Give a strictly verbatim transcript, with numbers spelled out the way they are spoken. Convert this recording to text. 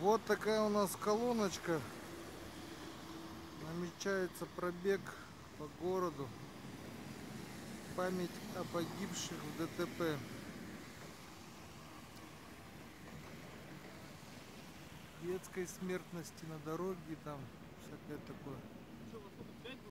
Вот такая у нас колоночка. Намечается пробег по городу. Память о погибших в ДТП. Детской смертности на дороге, там всякое такое.